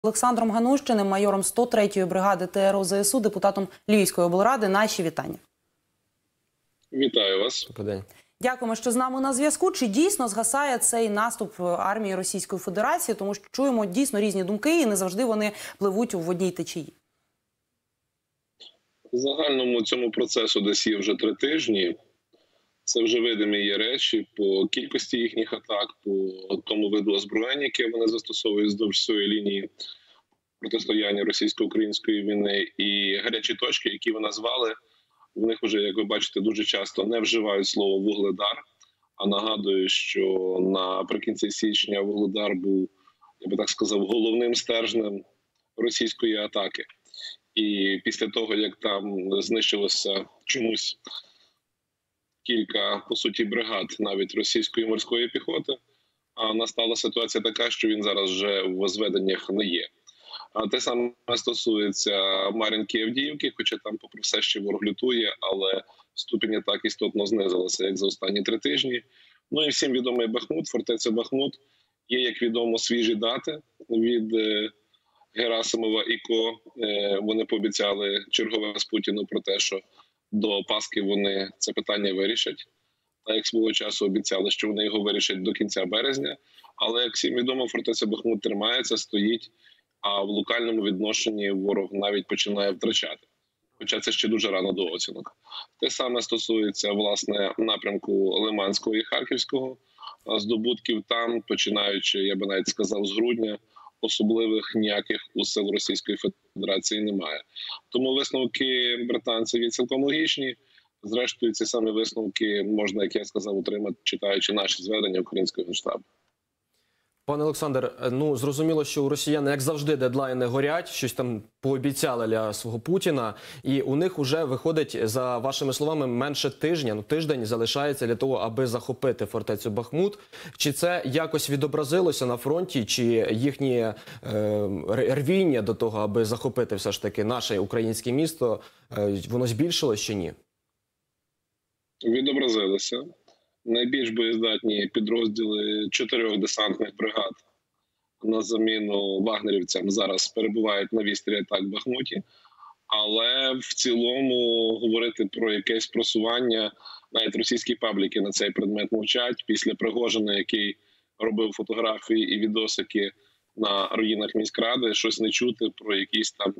Олександром Ганущиним, майором 103-ї бригади ТРО ЗСУ, депутатом Львівської облради. Наші вітання. Вітаю вас. Добрий день. Дякуємо, що з нами на зв'язку. Чи дійсно згасає цей наступ армії Російської Федерації? Тому що чуємо дійсно різні думки і не завжди вони пливуть в одній течії. В загальному цьому процесу десь є вже 3 тижні. Це вже видимі є речі по кількості їхніх атак, по тому виду озброєння, яке вони застосовують вздовж всієї лінії протистояння російсько-української війни. І гарячі точки, які ви назвали, в них вже, як ви бачите, дуже часто не вживають слово «вугледар». А нагадую, що наприкінці січня Вугледар був, я би так сказав, головним стержнем російської атаки. І після того, як там знищилося чомусь кілька, по суті, бригад навіть російської морської піхоти, настала ситуація така, що він зараз вже в зведеннях не є. А те саме стосується Мар'їнки і Авдіївки, хоча там, попри все, ще ворог лютує, але ступінь атак істотно знизилася, як за останні 3 тижні. Ну і всім відомий Бахмут, фортеця Бахмут. Є, як відомо, свіжі дати від Герасимова і Ко. Вони пообіцяли чергове з Путіну про те, що до Пасхи вони це питання вирішать. Так як свого часу обіцяли, що вони його вирішать до кінця березня. Але, як всім відомо, фортеця Бахмут тримається, стоїть, а в локальному відношенні ворог навіть починає втрачати. Хоча це ще дуже рано до оцінок. Те саме стосується, власне, напрямку Лиманського і Харківського. Здобутків там, починаючи, я би навіть сказав, з грудня, особливих ніяких у сил Російської Федерації немає. Тому висновки британців є цілком логічні. Зрештою, ці самі висновки можна, як я сказав, отримати, читаючи наші зведення українського Генштабу. Пане Олександр, ну зрозуміло, що у росіян, як завжди, дедлайни горять, щось там пообіцяли для свого Путіна, і у них вже виходить, за вашими словами, менше тижня, тиждень залишається для того, аби захопити фортецю Бахмут. Чи це якось відобразилося на фронті, чи їхнє рвіння до того, аби захопити все ж таки наше українське місто, воно збільшилось чи ні? Відобразилося. Найбільш боєздатні підрозділи 4 десантних бригад на заміну вагнерівцям зараз перебувають на вістрі атак в Бахмуті. Але в цілому говорити про якесь просування, навіть російські пабліки на цей предмет мовчать. Після Пригожина, який робив фотографії і відосики на руїнах міськради, щось не чути про якісь там,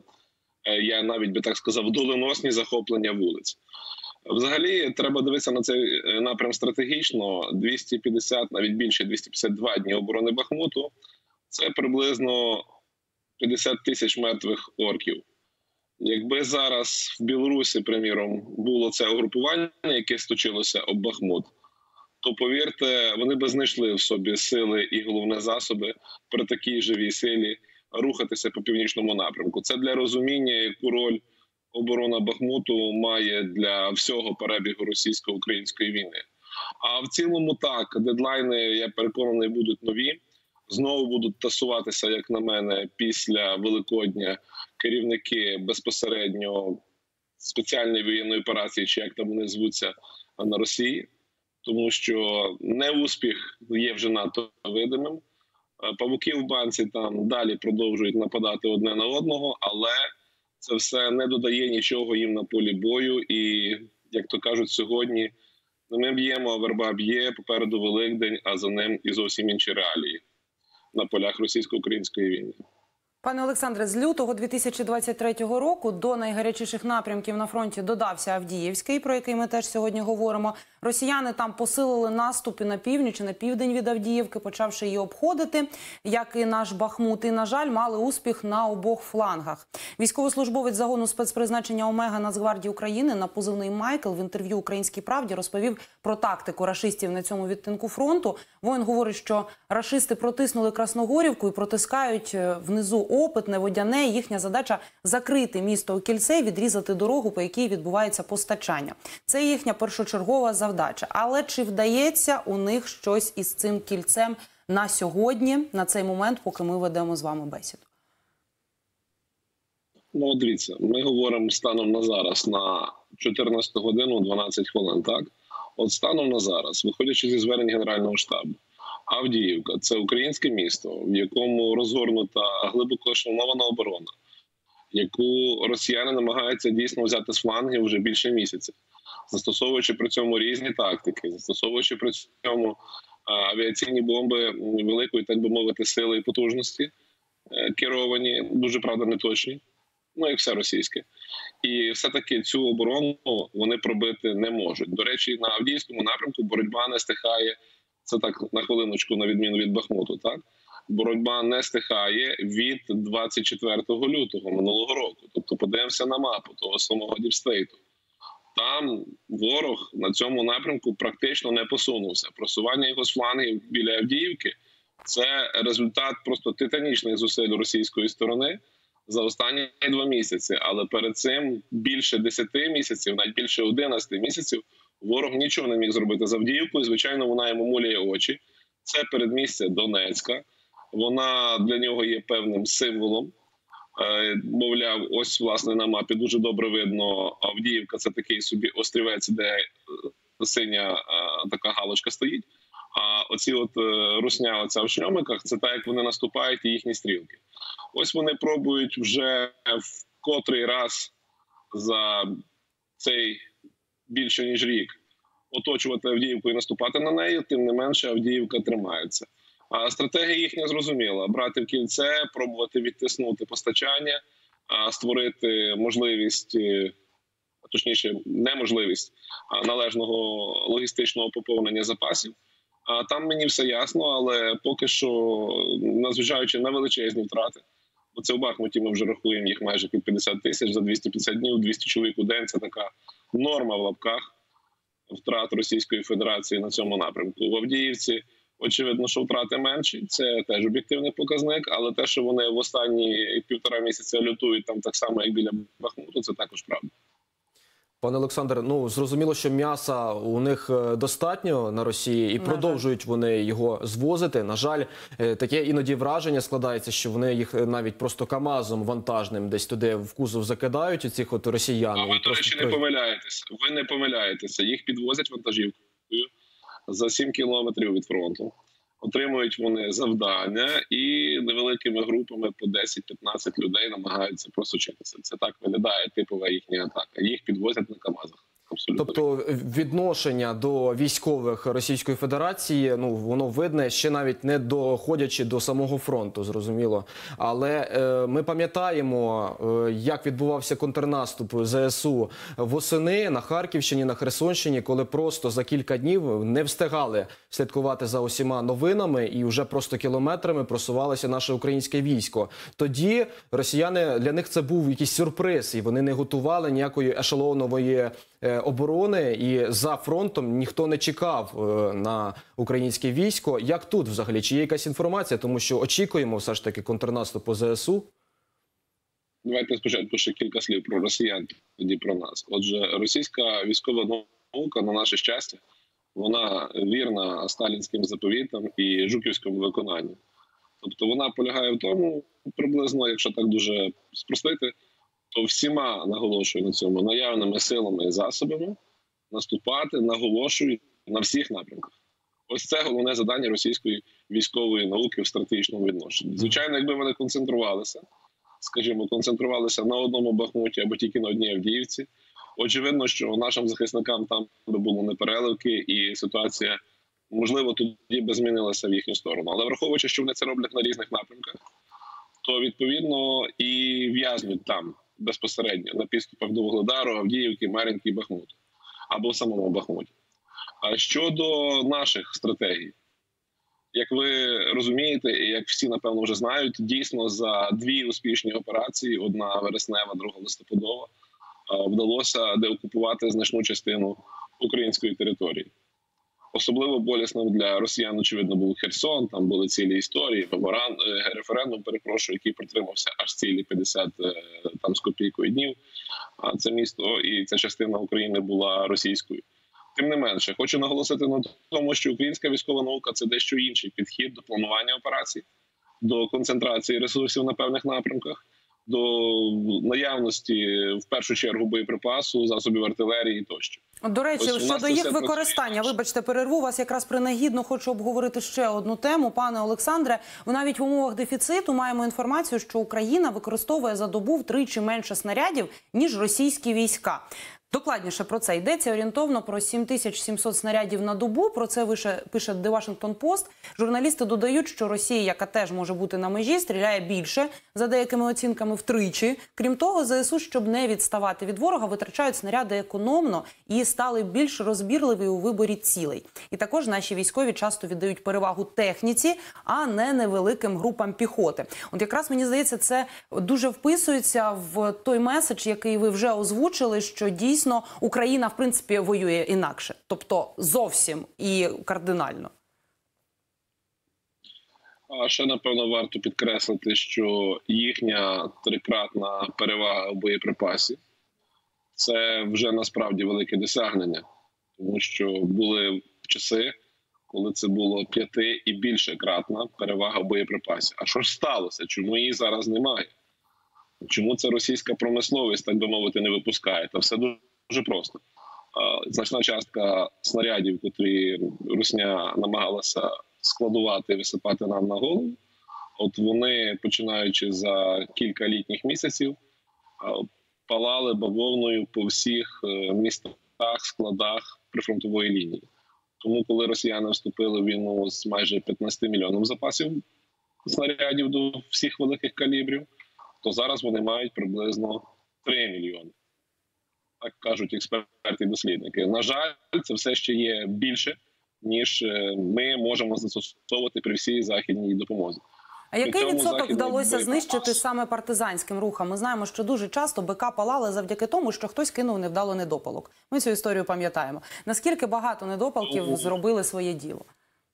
я навіть би так сказав, доленосні захоплення вулиць. Взагалі, треба дивитися на цей напрям стратегічно. 250, навіть більше, 252 дні оборони Бахмуту – це приблизно 50 тисяч мертвих орків. Якби зараз в Білорусі, приміром, було це угрупування, яке сточилося об Бахмут, то, повірте, вони б знайшли в собі сили і, головне, засоби при такій живій силі рухатися по північному напрямку. Це для розуміння, яку роль оборона Бахмуту має для всього перебігу російсько-української війни. А в цілому так, дедлайни, я переконаний, будуть нові. Знову будуть тасуватися, як на мене, після Великодня керівники безпосередньо спеціальної воєнної операції, чи як там вони звуться, на Росії. Тому що неуспіх є вже надто видимим. Павуки в банці там далі продовжують нападати одне на одного, але це все не додає нічого їм на полі бою. І, як то кажуть сьогодні, ми б'ємо, а верба б'є, попереду Великдень, а за ним і зовсім інші реалії на полях російсько-української війни. Пане Олександре, з лютого 2023 року до найгарячіших напрямків на фронті додався Авдіївський, про який ми теж сьогодні говоримо. Росіяни там посилили наступи на північ і на південь від Авдіївки, почавши її обходити, як і наш Бахмут. І, на жаль, мали успіх на обох флангах. Військовослужбовець загону спецпризначення «Омега» Нацгвардії України на позивний «Майкл» в інтерв'ю «Українській правді» розповів про тактику рашистів на цьому відтинку фронту. Воїн говорить, що рашисти протиснули Красногорівку і протискають внизу Опитне, Водяне. Їхня задача – закрити місто у кільце, відрізати дорогу, по якій відбувається постачання. Це їхня першочергова завдача. Але чи вдається у них щось із цим кільцем на сьогодні, на цей момент, поки ми ведемо з вами бесіду? Ну, дивіться, ми говоримо станом на зараз, на 14 годину 12 хвилин, так? От станом на зараз, виходячи зі звернень Генерального штабу, Авдіївка – це українське місто, в якому розгорнута глибоко ешелонована оборона, яку росіяни намагаються дійсно взяти з флангів вже більше місяця, застосовуючи при цьому різні тактики, застосовуючи при цьому авіаційні бомби великої, так би мовити, сили і потужності, керовані, дуже, правда, неточні, ну, як все російське. І все-таки цю оборону вони пробити не можуть. До речі, на Авдіївському напрямку боротьба не стихає, це так на хвилиночку, на відміну від Бахмуту, так? Боротьба не стихає від 24 лютого минулого року. Тобто подивимося на мапу того самого Діпстейту. Там ворог на цьому напрямку практично не посунувся. Просування його з флангів біля Авдіївки – це результат просто титанічних зусиль російської сторони за останні 2 місяці. Але перед цим більше 10 місяців, навіть більше 11 місяців, ворог нічого не міг зробити з Авдіївкою. Звичайно, вона йому муляє очі. Це передмістя Донецька. Вона для нього є певним символом. Мовляв, ось, власне, на мапі дуже добре видно, Авдіївка – це такий собі острівець, де синя така галочка стоїть. А оці от русня оця в шльомиках – це так, як вони наступають і їхні стрілки. Ось вони пробують вже в котрий раз за цей більше ніж рік оточувати Авдіївку і наступати на неї, тим не менше Авдіївка тримається. А стратегія їхня зрозуміла – брати в кільце, пробувати відтиснути постачання, створити можливість, точніше неможливість належного логістичного поповнення запасів. Там мені все ясно, але поки що, незважаючи на величезні втрати, бо це у Бахмуті ми вже рахуємо їх майже під 50 тисяч за 250 днів, 200 чоловік у день – це така норма в лапках втрат Російської Федерації на цьому напрямку. В Авдіївці очевидно, що втрати менші, це теж об'єктивний показник, але те, що вони в останні 1,5 місяця лютують там так само, як біля Бахмуту, це також правда. Пане Олександр, ну зрозуміло, що м'яса у них достатньо на Росії і продовжують вони його звозити. На жаль, таке іноді враження складається, що вони їх навіть просто КАМАЗом вантажним десь туди в кузов закидають, оцих от росіян. А ви, до речі, не помиляєтеся. Ви не помиляєтеся. Їх підвозять вантажівкою за 7 кілометрів від фронту. Отримують вони завдання і невеликими групами по 10-15 людей намагаються просочитися. Це так виглядає типова їхня атака. Їх підвозять на КАМАЗах. Абсолютно. Тобто відношення до військових Російської Федерації, ну, воно видне, ще навіть не доходячи до самого фронту, зрозуміло. Але ми пам'ятаємо, як відбувався контрнаступ ЗСУ восени на Харківщині, на Херсонщині, коли просто за кілька днів не встигали слідкувати за усіма новинами і вже просто кілометрами просувалося наше українське військо. Тоді росіяни, для них це був якийсь сюрприз, і вони не готували ніякої ешелонової оборони, і за фронтом ніхто не чекав на українське військо. Як тут взагалі? Чи є якась інформація? Тому що очікуємо все ж таки контрнаступу ЗСУ. Давайте спочатку ще кілька слів про росіян, тоді про нас. Отже, російська військова наука, на наше щастя, вона вірна сталінським заповітам і жуківському виконанню. Тобто вона полягає в тому, приблизно, якщо так дуже спростити, то всіма, наголошую на цьому, наявними силами і засобами наступати, наголошую, на всіх напрямках. Ось це головне завдання російської військової науки в стратегічному відношенні. Звичайно, якби вони концентрувалися, скажімо, концентрувалися на одному Бахмуті або тільки на одній Авдіївці, очевидно, що нашим захисникам там би було непереливки і ситуація, можливо, тоді би змінилася в їхню сторону. Але враховуючи, що вони це роблять на різних напрямках, то, відповідно, і в'язнуть там безпосередньо на підступах до Вугледару, Авдіївки, Мар'їнки і Бахмуту. Або в самому Бахмуті. А щодо наших стратегій, як ви розумієте, і як всі, напевно, вже знають, дійсно за 2 успішні операції, одна вереснева, друга листопадова, вдалося деокупувати значну частину української території. Особливо болісним для росіян, очевидно, був Херсон, там були цілі історії, референдум, який протримався аж цілі 50 там, з копійкою днів. А це місто і ця частина України була російською. Тим не менше, хочу наголосити на тому, що українська військова наука – це дещо інший підхід до планування операцій, до концентрації ресурсів на певних напрямках, до наявності, в першу чергу, боєприпасу, засобів артилерії тощо. До речі, Ось у нас щодо це їх все використання, працює. вибачте, перерву вас, якраз принагідно хочу обговорити ще одну тему. Пане Олександре, навіть в умовах дефіциту маємо інформацію, що Україна використовує за добу втричі менше снарядів, ніж російські війська. Докладніше про це йдеться орієнтовно про 7700 снарядів на добу. Про це пише The Washington Post. Журналісти додають, що Росія, яка теж може бути на межі, стріляє більше, за деякими оцінками втричі. Крім того, ЗСУ, щоб не відставати від ворога, витрачають снаряди економно і стали більш розбірливі у виборі цілей. І також наші військові часто віддають перевагу техніці, а не невеликим групам піхоти. От якраз, мені здається, це дуже вписується в той меседж, який ви вже озвучили, що дійсно Україна, в принципі, воює інакше. Тобто зовсім і кардинально. А ще, напевно, варто підкреслити, що їхня трикратна перевага у боєприпасі – це вже насправді велике досягнення. Тому що були часи, коли це було 5 і більше кратна перевага в боєприпасі. А що ж сталося? Чому її зараз немає? Чому це російська промисловість, так би мовити, не випускає? Та все дуже просто. Значна частка снарядів, котрі Русня намагалася складувати і висипати нам на голову, от вони, починаючи за кілька літніх місяців, палали бавовною по всіх містах, складах прифронтової лінії. Тому, коли росіяни вступили в війну з майже 15 мільйоном запасів снарядів до всіх великих калібрів, то зараз вони мають приблизно 3 мільйони. Так кажуть експерти і дослідники. На жаль, це все ще є більше, ніж ми можемо застосовувати при всій західній допомозі. А який відсоток вдалося знищити саме партизанським рухам? Ми знаємо, що дуже часто БК палали завдяки тому, що хтось кинув невдало недопалок. Ми цю історію пам'ятаємо. Наскільки багато недопалків зробили своє діло?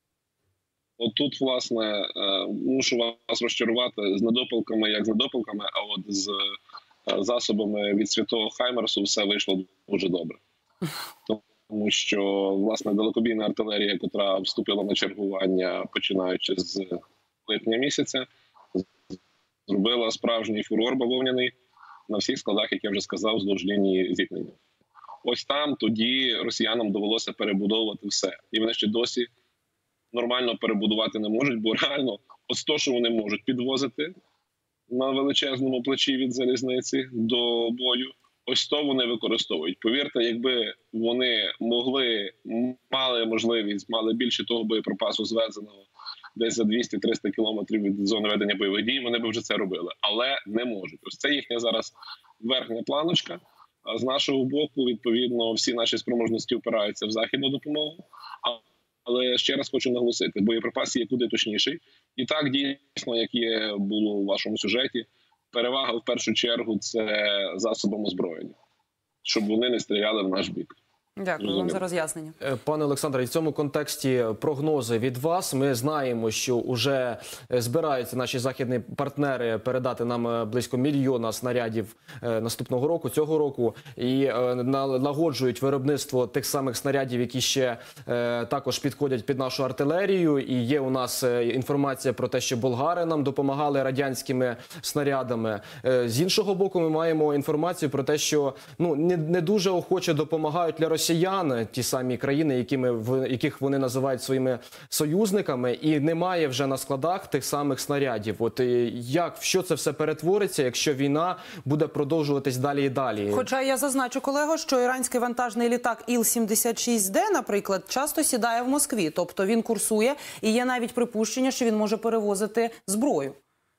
От тут, власне, мушу вас розчарувати з недопалками, як з недопалками, а от з засобами від святого Хаймерсу все вийшло дуже добре. Тому що, власне, далекобійна артилерія, яка вступила на чергування, починаючи з липня місяця, зробила справжній фурор бавовняний на всіх складах, як я вже сказав, вздовж лінії зіткнення. Ось там тоді росіянам довелося перебудовувати все. І вони ще досі нормально перебудувати не можуть, бо реально ось то, що вони можуть підвозити на величезному плечі від залізниці до бою, ось то вони використовують. Повірте, якби вони мали можливість, мали більше того боєприпасу звезеного десь за 200-300 кілометрів від зони ведення бойових дій, вони б вже це робили. Але не можуть. Ось це їхня зараз верхня планочка. А з нашого боку, відповідно, всі наші спроможності впираються в західну допомогу. Але ще раз хочу наголосити, боєприпас є куди точніший. І так, дійсно, як було у вашому сюжеті, перевага в першу чергу – це засобом озброєння, щоб вони не стріляли в наш бік. Дякую вам за роз'яснення. Пане Олександре, в цьому контексті прогнози від вас. Ми знаємо, що вже збираються наші західні партнери передати нам близько 1 мільйона снарядів наступного року, цього року, і налагоджують виробництво тих самих снарядів, які ще також підходять під нашу артилерію. І є у нас інформація про те, що болгари нам допомагали радянськими снарядами. З іншого боку, ми маємо інформацію про те, що не дуже охоче допомагають для росіян ті самі країни, яких вони називають своїми союзниками, і немає вже на складах тих самих снарядів. От в що це все перетвориться, якщо війна буде продовжуватись далі і далі? Хоча я зазначу, колего, що іранський вантажний літак Іл-76Д, наприклад, часто сідає в Москві. Тобто він курсує, і є навіть припущення, що він може перевозити зброю.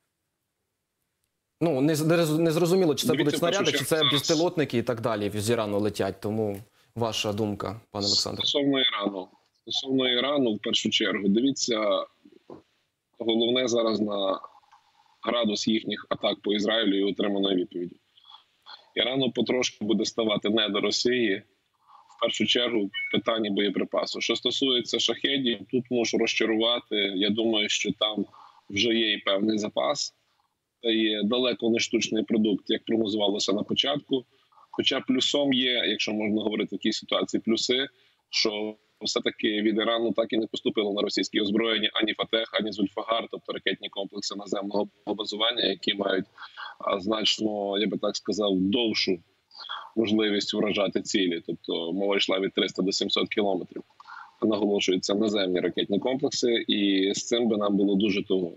Не зрозуміло, чи це будуть снаряди, чи це безпілотники і так далі з Ірану летять. Тому ваша думка, пане Олександре. Стосовно Ірану, в першу чергу, дивіться, головне зараз на градус їхніх атак по Ізраїлю і отриманої відповіді. Ірану потрошки буде ставати не до Росії, в першу чергу, питання боєприпасу. Що стосується шахедів, тут можу розчарувати. Я думаю, що там вже є і певний запас. Це є далеко не штучний продукт, як прогнозувалося на початку. Хоча плюсом є, якщо можна говорити в такій ситуації, плюси, що все-таки від Ірану так і не поступило на російські озброєння ані Фатех, ані Зульфагар, тобто ракетні комплекси наземного базування, які мають значно, я би так сказав, довшу можливість вражати цілі. Тобто мова йшла від 300 до 700 кілометрів. Наголошуються наземні ракетні комплекси, і з цим би нам було дуже туго.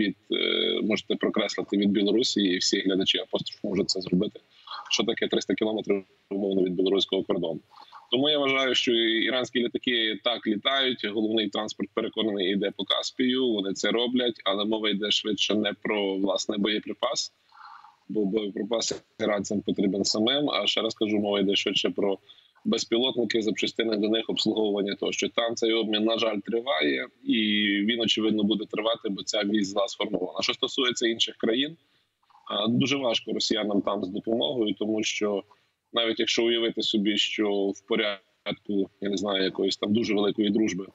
Можете прокреслити від Білорусі, і всі глядачі апостроф можуть це зробити. Що таке 300 кілометрів умовно від білоруського кордону? Тому я вважаю, що іранські літаки так літають. Головний транспорт, переконаний, йде по Каспію. Вони це роблять, але мова йде швидше не про власне боєприпас, бо боєприпас іранцям потрібен самим. А ще раз кажу, мова йде швидше про безпілотники, запчастини до них, обслуговування тощо. Там цей обмін, на жаль, триває, і він, очевидно, буде тривати, бо ця вісь зла сформована. Що стосується інших країн, дуже важко росіянам там з допомогою, тому що навіть якщо уявити собі, що в порядку, я не знаю, якоїсь там дуже великої дружби,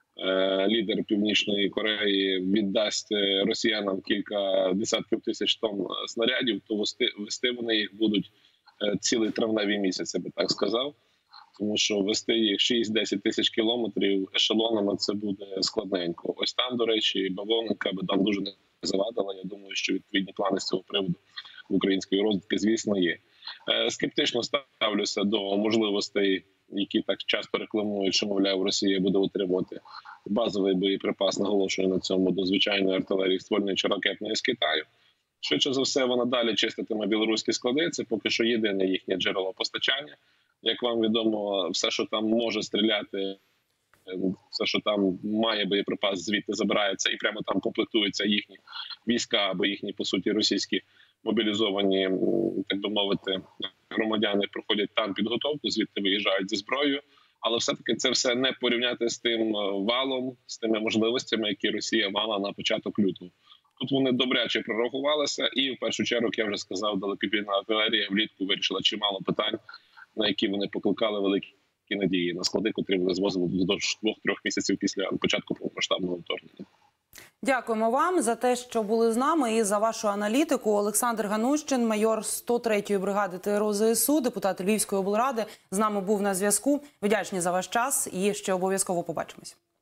лідер Північної Кореї віддасть росіянам кілька десятків тисяч тонн снарядів, то вести вони їх будуть цілий травневий місяць, я би так сказав. Тому що вести їх 6-10 тисяч кілометрів ешелонами це буде складненько. Ось там, до речі, бавовника би там дуже не завадила. Я думаю, що відповідні плани з цього приводу в української розвідки, звісно, є. Скептично ставлюся до можливостей, які так часто рекламують, що, мовляв, Росія буде утримувати базовий боєприпас, наголошую на цьому, до звичайної артилерії ствольної чи ракетної з Китаю. Швидше за все, вона далі чиститиме білоруські склади. Це поки що єдине їхнє джерело постачання. Як вам відомо, все, що там може стріляти, все, що там має боєприпас, звідти забирається і прямо там комплектуються їхні війська або їхні, по суті, російські мобілізовані, так би мовити, громадяни проходять там підготовку, звідти виїжджають зі зброєю. Але все-таки це все не порівняти з тим валом, з тими можливостями, які Росія мала на початок лютого. Тут вони добряче прорахувалися і, в першу чергу, як я вже сказав, далекобійна артилерія влітку вирішила чимало питань, на які вони покликали великі надії на склади, котрі вони звозили вздовж 2-3 місяців після початку повномасштабного вторгнення. Дякуємо вам за те, що були з нами, і за вашу аналітику. Олександр Ганущин, майор 103-ї бригади ТРО ЗСУ, депутат Львівської облради, з нами був на зв'язку. Вдячні за ваш час і ще обов'язково побачимось.